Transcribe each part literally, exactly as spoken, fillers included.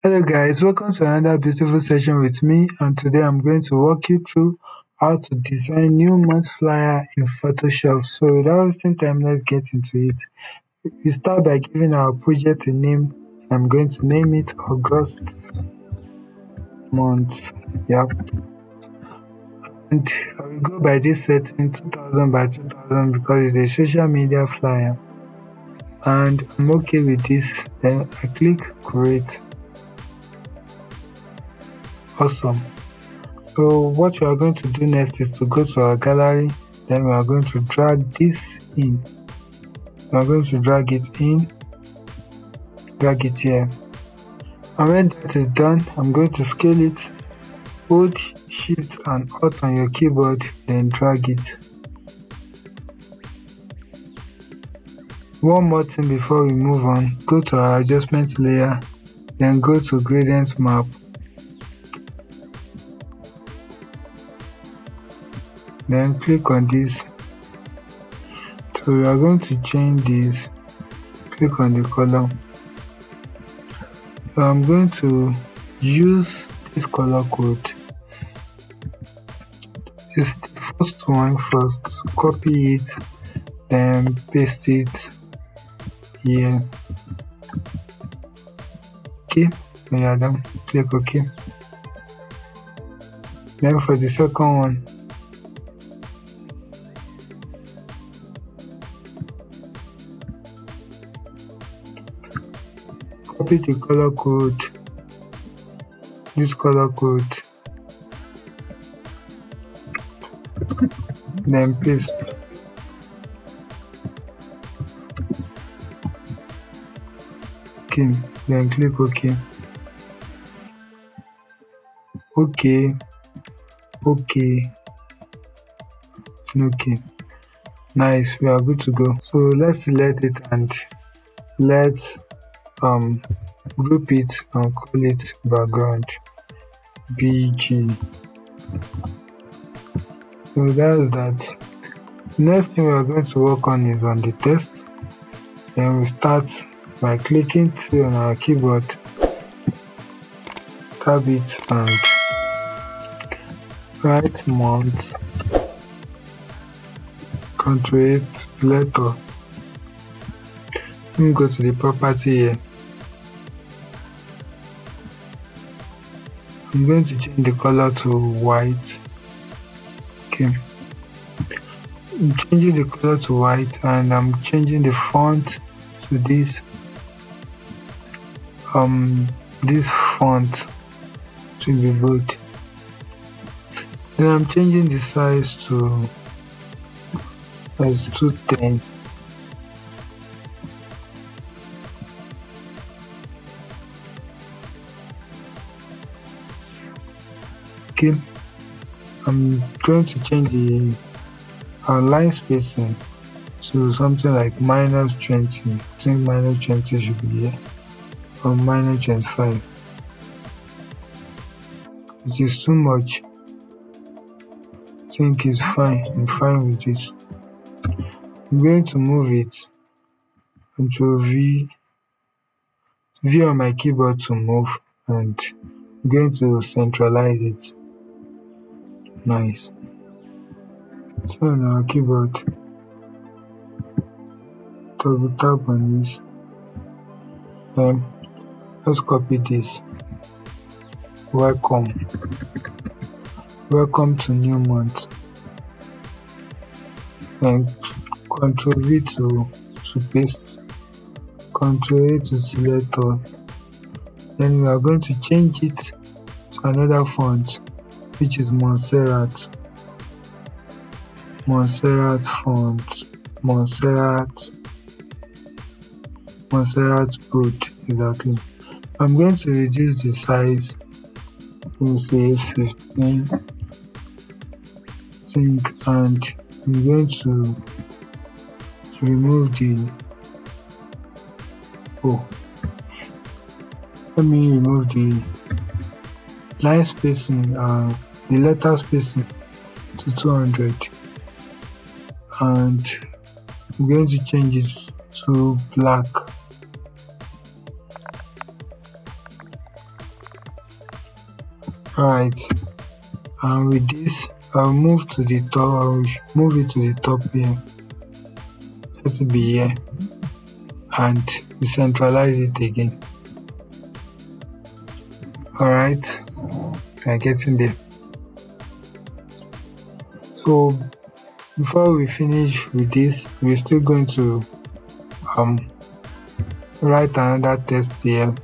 Hello guys, welcome to another beautiful session with me, and today I'm going to walk you through how to design new month flyer in Photoshop. So without wasting time, let's get into it. We start by giving our project a name. I'm going to name it August month. Yep. And I will go by this setting two thousand by two thousand because it's a social media flyer. And I'm okay with this. Then I click create. Awesome. So what we are going to do next is to go to our gallery. Then we are going to drag this in. We are going to drag it in, drag it here. And when that is done, I'm going to scale it. Hold Shift and Alt on your keyboard, then drag it. One more thing before we move on, go to our adjustment layer, then go to gradient map. Then click on this. So we are going to change this. Click on the color. So I'm going to use this color code. It's the first one first. Copy it, then paste it here. Okay, when you are done, click OK. Then for the second one, copy the color code, this color code, then paste. Okay, then click OK. OK, OK, OK. Nice, we are good to go. So let's select it and let's um group it and call it background B G. So that's that. Next thing we are going to work on is on the text. Then we start by clicking T on our keyboard, tab it and write month, control eight, selector. Let me go to the property here. I'm going to change the color to white. Okay. I'm changing the color to white and I'm changing the font to this um this font to be bold. Then I'm changing the size to as two ten. Okay, I'm going to change the uh, line spacing to something like minus twenty. I think minus twenty should be here, or minus twenty-five. It is too much. I think it's fine. I'm fine with this. I'm going to move it Control V, V on my keyboard to move, and I'm going to centralize it. Nice. So on our keyboard, double tap on this. Then let's copy this. Welcome. Welcome to new month. And Control V to, to paste. Control A to select all. Then we are going to change it to another font, which is Montserrat. Montserrat font. Montserrat. Montserrat bold, exactly. I'm going to reduce the size to say fifteen. Think, and I'm going to, to remove the oh let me remove the line spacing, uh the letter spacing to two hundred, and I'm going to change it to black. Alright, and with this I'll move to the top. I'll move it to the top here. Let it be here and decentralize it again. Alright, I'm getting there. So before we finish with this, we're still going to um write another text here.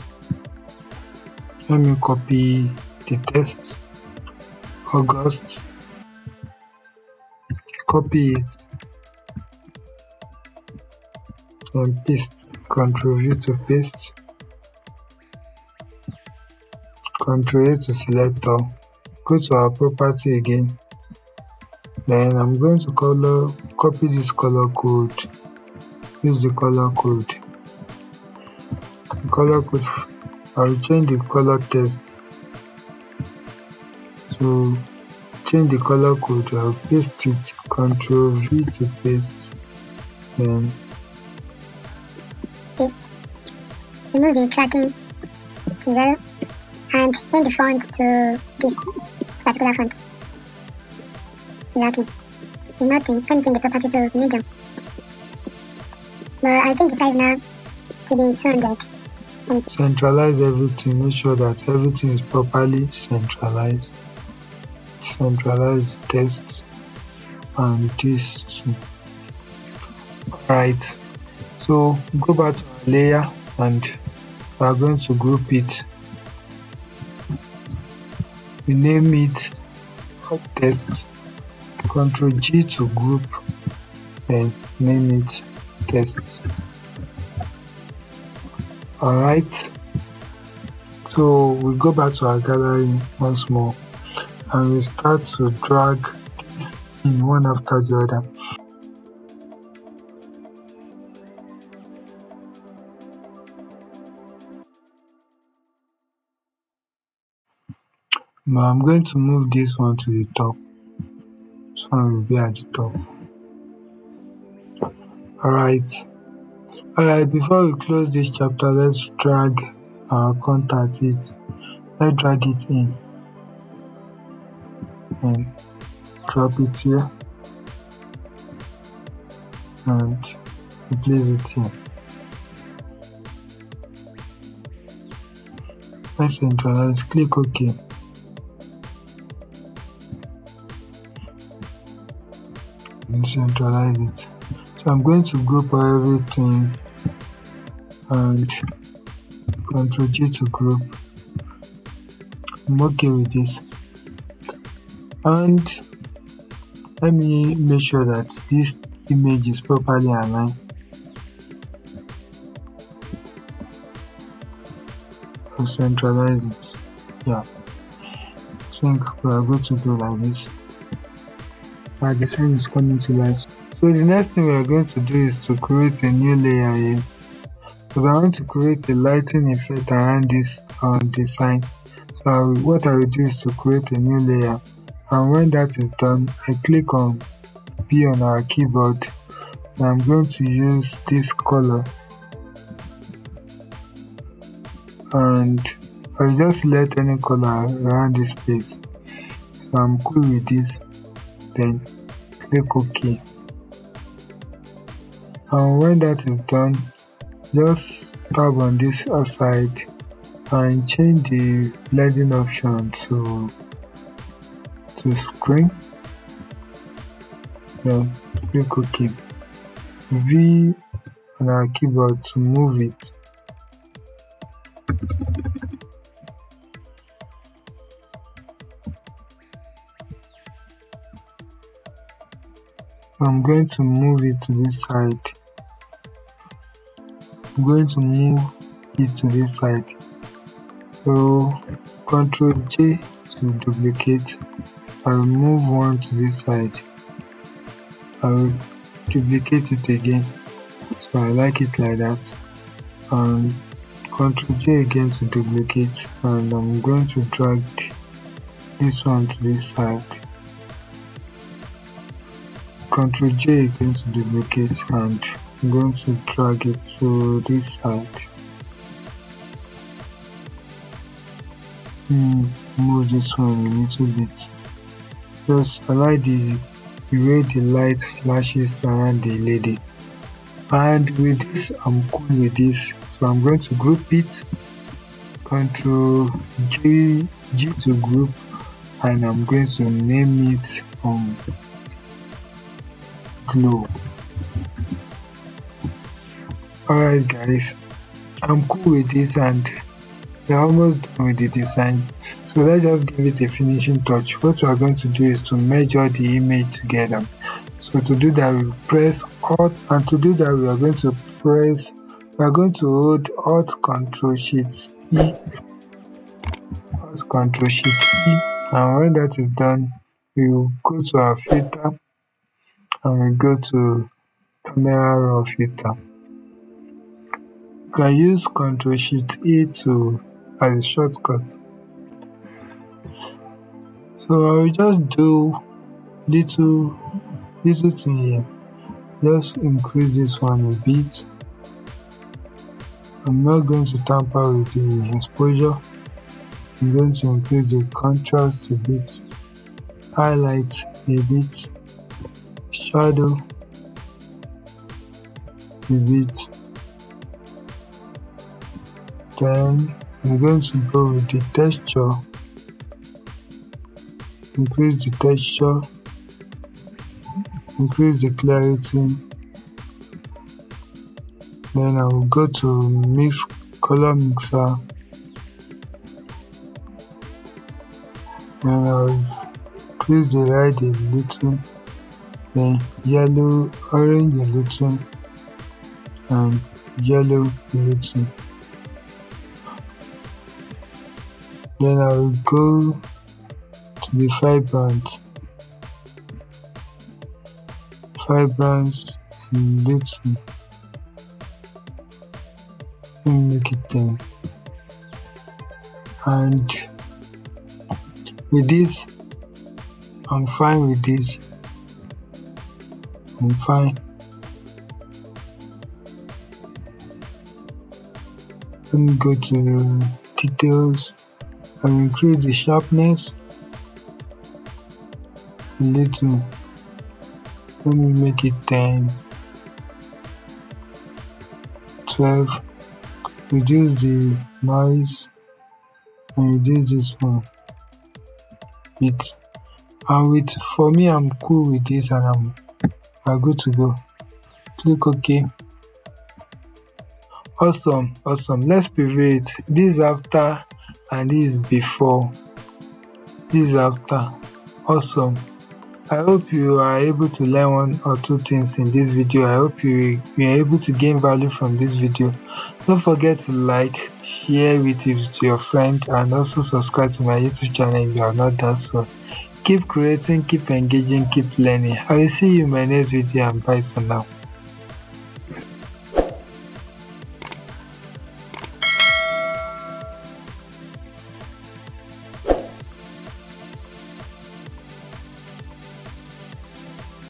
Let me copy the text, August, copy it, and paste. Control V to paste, Control A to select all. Go to our property again. Then I'm going to color, copy this color code. Use the color code. The color code. I'll change the color text. So change the color code. I'll paste it. Control V to paste. Then paste. Remove the tracking to zero and change the font to this particular font. Exactly. Nothing. Can change the property to medium. But I'll change the size now to be two hundred. Centralize everything. Make sure that everything is properly centralized. Centralize tests and this too. Alright, so go back to our layer and we are going to group it. We name it test. Control G to group, then name it test. Alright, so we go back to our gallery once more and we start to drag this in one after the other. Now I'm going to move this one to the top. This one will be at the top. Alright. Alright, before we close this chapter, let's drag our contact it. Let's drag it in and drop it here and place it here. Let's centralize, click OK. And centralize it. So I'm going to group everything and Control G to group. I'm okay with this. And let me make sure that this image is properly aligned. I'll centralize it. Yeah. I think we are going to do like this. Ah, the sign is coming to life. So the next thing we are going to do is to create a new layer here. Because I want to create a lighting effect around this um, design. So I will, what I will do is to create a new layer. And when that is done, I click on P on our keyboard. And I'm going to use this color. And I'll just select any color around this place. So I'm cool with this. Then click OK. And when that is done, just tab on this side and change the blending option to to screen. Then click OK. V on our keyboard to move it. I'm going to move it to this side. I'm going to move it to this side. So Control J to duplicate. I'll move one to this side. I'll duplicate it again. So I like it like that. And Control J again to duplicate. And I'm going to drag this one to this side. Control J again to duplicate, and I'm going to drag it to this side. Hmm, move this one a little bit. Just I like the, the way the light flashes around the lady. And with this, I'm cool with this. So I'm going to group it. Control G, G to group, and I'm going to name it um, Glow. Alright guys, I'm cool with this and we're almost done with the design. So let's just give it a finishing touch. What we are going to do is to measure the image together. So to do that, we press Alt, and to do that, we are going to press, we are going to hold Alt Control Shift E, Alt Control Shift E, and when that is done, we will go to our filter and we go to Camera Raw filter. You can use Control Shift E to as a shortcut. So I will just do little little thing here. Just increase this one a bit. I'm not going to tamper with the exposure. I'm going to increase the contrast a bit, highlight a bit, shadow a bit. Then I'm going to go with the texture, increase the texture, increase the clarity. Then I will go to mix color mixer, and I will increase the red a little, then yellow, orange a little, and yellow a little. Then I will go to the vibrant, vibrant a little. Let me make it ten. And with this, I'm fine with this. I'm fine. Let me go to the details. I will increase the sharpness a little. Let me make it ten, twelve. Reduce the noise and reduce this one. It and with for me, I'm cool with this and I'm I'm good to go. Click OK. Awesome, awesome. Let's preview it. This is after and this is before. This is after. Awesome. I hope you are able to learn one or two things in this video. I hope you, you are able to gain value from this video. Don't forget to like, share with it to your friend, and also subscribe to my YouTube channel if you have not done so. Keep creating, keep engaging, keep learning. I will see you in my next video, and bye for now.